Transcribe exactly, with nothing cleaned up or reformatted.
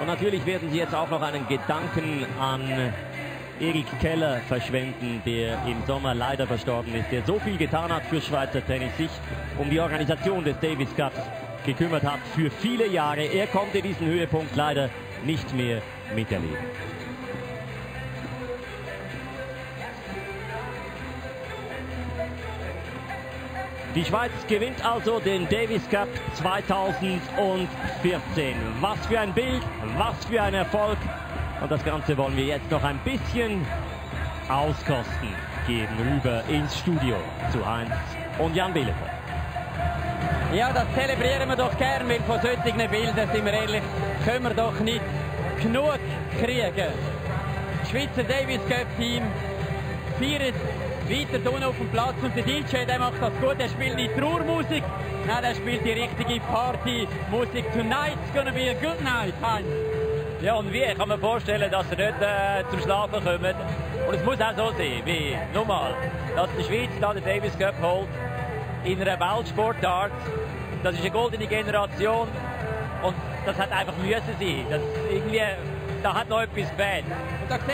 Und natürlich werden Sie jetzt auch noch einen Gedanken an Erik Keller verschwenden, der im Sommer leider verstorben ist, der so viel getan hat für Schweizer Tennis, sich um die Organisation des Davis Cups gekümmert hat für viele Jahre. Er konnte diesen Höhepunkt leider nicht mehr miterleben. Die Schweiz gewinnt also den Davis Cup zweitausendvierzehn. Was für ein Bild, was für ein Erfolg. Und das Ganze wollen wir jetzt noch ein bisschen auskosten. Gehen rüber ins Studio zu Heinz und Jan Bielefer. Ja, das zelebrieren wir doch gern, weil von solchen Bildern, sind wir ehrlich, können wir doch nicht genug kriegen. Das Schweizer Davis Cup Team feiert weiter unten auf dem Platz und der D J, der macht das gut, der spielt nicht Trauermusik, nein, der spielt die richtige Partymusik. Tonight's gonna be a good night, Heinz. Ja, und wie? Ich kann mir vorstellen, dass sie nicht äh, zum Schlafen kommen. Und es muss auch so sein, wie, nochmal, dass die Schweiz da den Davis Cup holt, in einer Weltsportart. Das ist eine goldene Generation und das hat einfach müssen sein. Das irgendwie, da hat noch etwas gefehlt.